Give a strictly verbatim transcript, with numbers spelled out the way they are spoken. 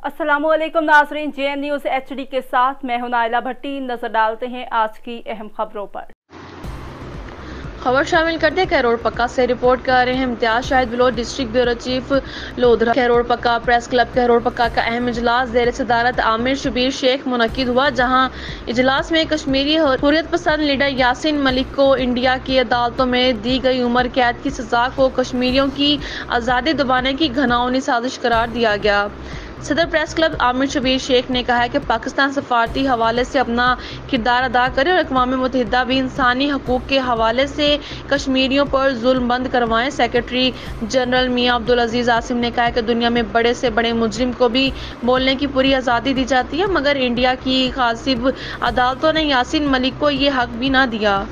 अस्सलामुअलैकुम नाज़रीन, J N news H D के साथ मैं हूं नाइला भट्टी। नजर डालते हैं आज की अहम खबरों पर। खबर शामिल करते कैरोड़ पक्का से रिपोर्ट कर रहे हैं Imtiaz Shahid Baloch, district bureau chief Lodhran. Kahror Pacca press club कैरोड़ पक्का का अहम इजलास जेर सदारत आमिर शबीर शेख मुनक्किद हुआ, जहां इजलास में कश्मीरी हुर्रियत पसंद लीडर यासीन मलिक को इंडिया की अदालतों में दी गई उम्र कैद की सजा को कश्मीरियों की आज़ादी दबाने की घिनौनी साजिश करार दिया गया। सदर प्रेस क्लब आमिर शबीर शेख ने कहा है कि पाकिस्तान सफारती हवाले से अपना किरदार अदा करे और अक़वाम मुत्तहिदा भी इंसानी हकूक़ के हवाले से कश्मीरियों पर जुल्म बंद करवाएं। सेक्रेटरी जनरल मियां अब्दुल अजीज आसिम ने कहा है कि दुनिया में बड़े से बड़े मुजरिम को भी बोलने की पूरी आज़ादी दी जाती है, मगर इंडिया की गासिब अदालतों ने यासीन मलिक को ये हक भी ना दिया।